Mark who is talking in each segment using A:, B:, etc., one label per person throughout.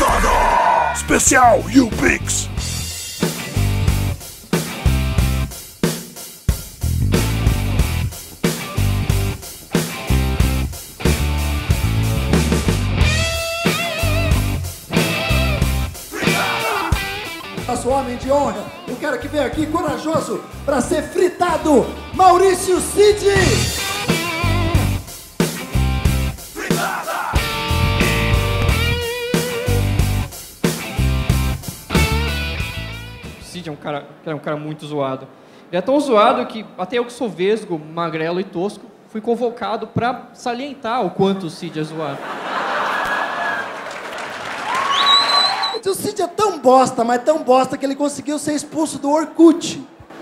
A: Fritada! Especial YouPix!
B: Nosso homem de honra, o cara que veio aqui corajoso para ser fritado, Maurício Cid!
C: O Cid é um cara muito zoado. Ele é tão zoado que até eu que sou vesgo, magrelo e tosco, fui convocado para salientar o quanto o Cid é zoado.
B: O Cid é tão bosta, mas tão bosta que ele conseguiu ser expulso do Orkut.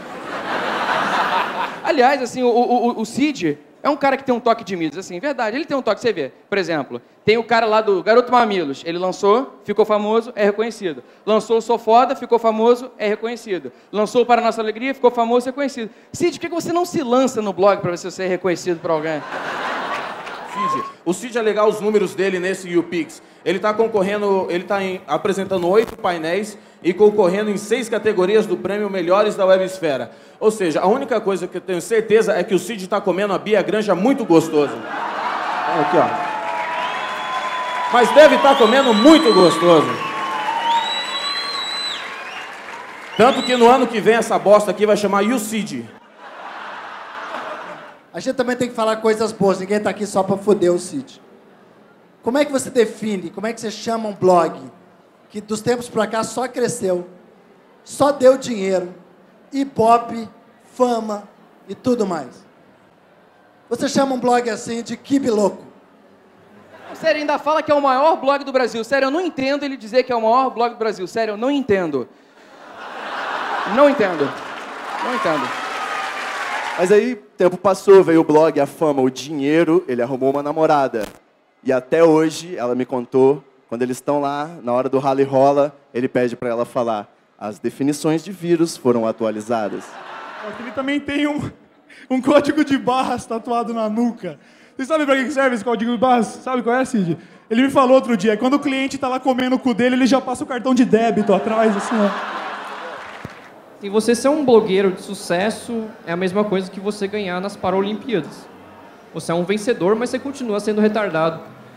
D: Aliás, assim, o Cid é um cara que tem um toque de mídias, assim, verdade, ele tem um toque, você vê. Por exemplo, tem o cara lá do Garoto Mamilos, ele lançou, ficou famoso, é reconhecido. Lançou o Sou Foda, ficou famoso, é reconhecido. Lançou o Para Nossa Alegria, ficou famoso, é reconhecido. Cid, por que você não se lança no blog para ver se você é reconhecido por alguém?
E: O Cid é legal os números dele nesse YouPix. Ele está concorrendo, apresentando 8 painéis e concorrendo em 6 categorias do prêmio Melhores da Websfera. Ou seja, a única coisa que eu tenho certeza é que o Cid está comendo a Bia Granja muito gostoso. Olha aqui, ó. Mas deve estar comendo muito gostoso. Tanto que no ano que vem essa bosta aqui vai chamar YouCid.
B: A gente também tem que falar coisas boas, ninguém tá aqui só pra foder o Cid. Como é que você define, como é que você chama um blog que dos tempos pra cá só cresceu, só deu dinheiro, ibope, fama e tudo mais? Você chama um blog assim de Kibe Louco.
D: Sério, ainda fala que é o maior blog do Brasil. Sério, eu não entendo ele dizer que é o maior blog do Brasil. Sério, eu não entendo. Não entendo. Não entendo.
F: Mas aí, tempo passou, veio o blog, a fama, o dinheiro, ele arrumou uma namorada. E até hoje, ela me contou, quando eles estão lá, na hora do rally rola, ele pede para ela falar, as definições de vírus foram atualizadas.
G: Ele também tem um código de barras tatuado na nuca. Você sabe para que serve esse código de barras? Sabe qual é, Cid? Ele me falou outro dia, quando o cliente tá lá comendo o cu dele, ele já passa o cartão de débito atrás, assim, ó.
C: E você ser um blogueiro de sucesso é a mesma coisa que você ganhar nas Paralimpíadas. Você é um vencedor, mas você continua sendo retardado.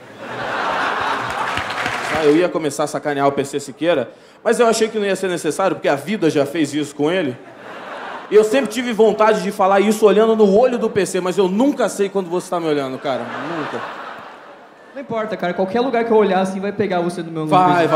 E: Eu ia começar a sacanear o PC Siqueira, mas eu achei que não ia ser necessário, porque a vida já fez isso com ele. E eu sempre tive vontade de falar isso olhando no olho do PC, mas eu nunca sei quando você está me olhando, cara. Nunca.
C: Não importa, cara. Qualquer lugar que eu olhar assim vai pegar você do meu ângulo.
E: Vai.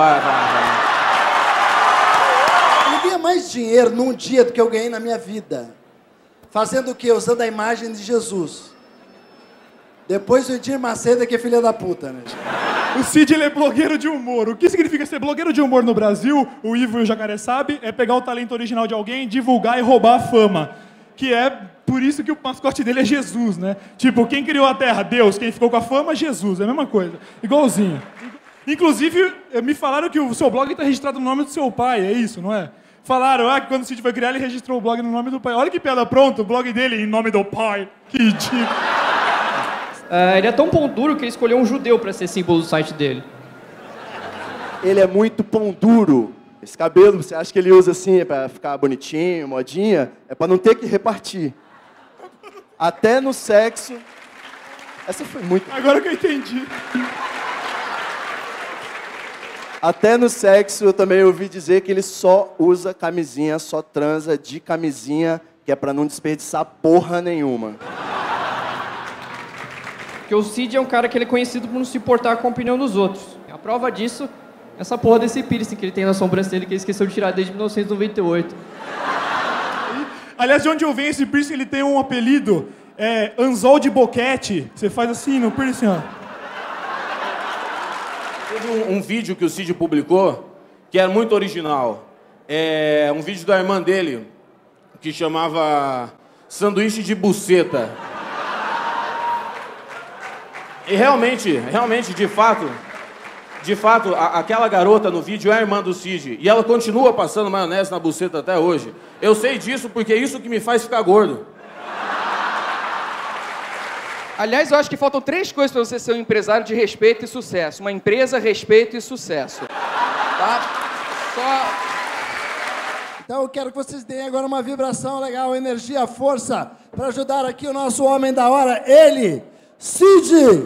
B: Eu ganhei mais dinheiro num dia do que eu ganhei na minha vida. Fazendo o quê? Usando a imagem de Jesus. Depois o Edir Macedo, que é filha da puta, né?
G: O Cid, ele é blogueiro de humor. O que significa ser blogueiro de humor no Brasil, o Ivo e o Jacaré sabem, é pegar o talento original de alguém, divulgar e roubar a fama. Que é por isso que o mascote dele é Jesus, né? Tipo, quem criou a Terra? Deus. Quem ficou com a fama? Jesus. É a mesma coisa. Igualzinho. Inclusive, me falaram que o seu blog está registrado no nome do seu pai. É isso, não é? Falaram, que quando o Cid foi criar, ele registrou o blog no nome do pai. Olha que piada pronta, o blog dele em nome do pai. Que ridículo.
C: Ele é tão pão duro que ele escolheu um judeu para ser símbolo do site dele.
F: Ele é muito pão duro. Esse cabelo, você acha que ele usa assim para ficar bonitinho, modinha? É para não ter que repartir. Até no sexo... Essa foi muito...
G: Agora que eu entendi.
F: Até no sexo eu também ouvi dizer que ele só usa camisinha, só transa de camisinha, que é para não desperdiçar porra nenhuma.
C: Porque o Cid é um cara que ele é conhecido por não se importar com a opinião dos outros. A prova disso é essa porra desse piercing que ele tem na sobrancelha que ele esqueceu de tirar desde 1998.
G: Aliás, de onde eu venho esse piercing, ele tem um apelido, anzol de boquete. Você faz assim no piercing, ó.
E: Teve um vídeo que o Cid publicou, que era muito original. É um vídeo da irmã dele, que chamava Sanduíche de Buceta. E realmente, de fato, aquela garota no vídeo é a irmã do Cid. E ela continua passando maionese na buceta até hoje. Eu sei disso porque é isso que me faz ficar gordo.
D: Aliás, eu acho que faltam 3 coisas para você ser um empresário de respeito e sucesso. Uma empresa, respeito e sucesso. Tá? Só...
B: Então eu quero que vocês deem agora uma vibração legal, energia, força, para ajudar aqui o nosso homem da hora, ele, Cid!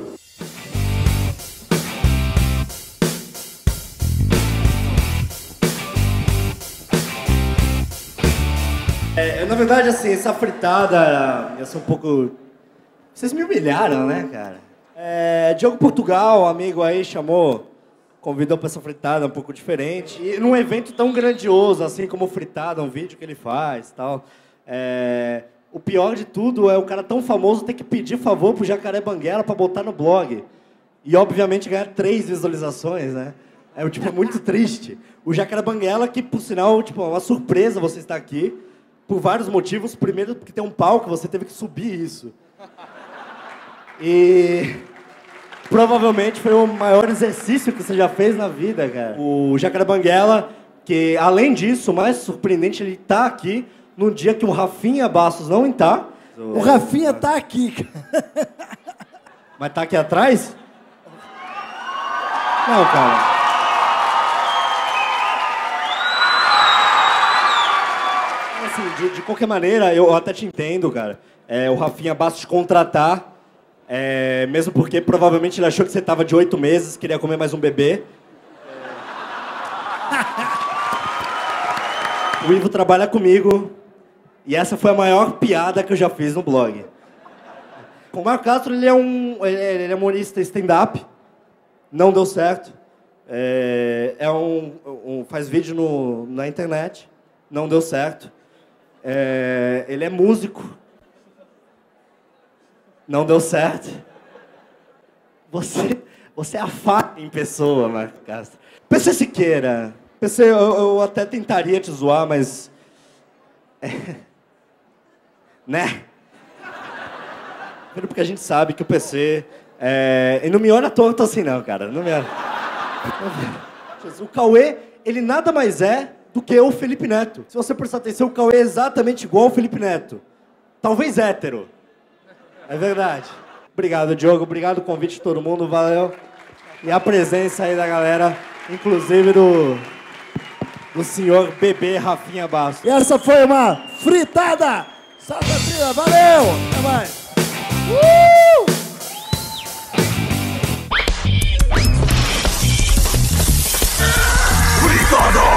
H: Na verdade, assim, essa fritada, eu sou um pouco... Vocês me humilharam, né, cara? Diogo Portugal, amigo aí, convidou para essa fritada um pouco diferente. E num evento tão grandioso, assim como fritada, um vídeo que ele faz e tal. O pior de tudo é o cara tão famoso ter que pedir favor pro Jacaré Banguela para botar no blog. E, obviamente, ganhar 3 visualizações, né? É muito triste. O Jacaré Banguela, que, por sinal, é uma surpresa você estar aqui. Por vários motivos. Primeiro, porque tem um palco, você teve que subir isso. E provavelmente foi o maior exercício que você já fez na vida, cara. O Jacaré Banguela, que além disso, o mais surpreendente, ele tá aqui num dia que o Rafinha Bastos não está.
B: O Rafinha tá aqui, cara.
H: Mas tá aqui atrás? Não, cara. Assim, de qualquer maneira, eu até te entendo, cara. O Rafinha Bastos te contratar, mesmo porque provavelmente ele achou que você tava de 8 meses, queria comer mais um bebê. O Ivo trabalha comigo e essa foi a maior piada que eu já fiz no blog. O Marco Castro, ele é humorista stand-up, não deu certo. Faz vídeo na internet, não deu certo. Ele é músico. Não deu certo. Você é a faca em pessoa, Marco Castro. PC Siqueira. PC, eu até tentaria te zoar, mas... né? Porque a gente sabe que o PC... E não me olha torto assim, não, cara. Não me olha. O Cauê, ele nada mais é do que o Felipe Neto. Se você prestar atenção, o Cauê é exatamente igual ao Felipe Neto. Talvez hétero. É verdade. Obrigado, Diogo. Obrigado o convite de todo mundo. Valeu. E a presença aí da galera, inclusive do senhor bebê Rafinha Bastos.
B: E essa foi uma fritada. Salve a trilha. Valeu. Até mais.
A: Fritada!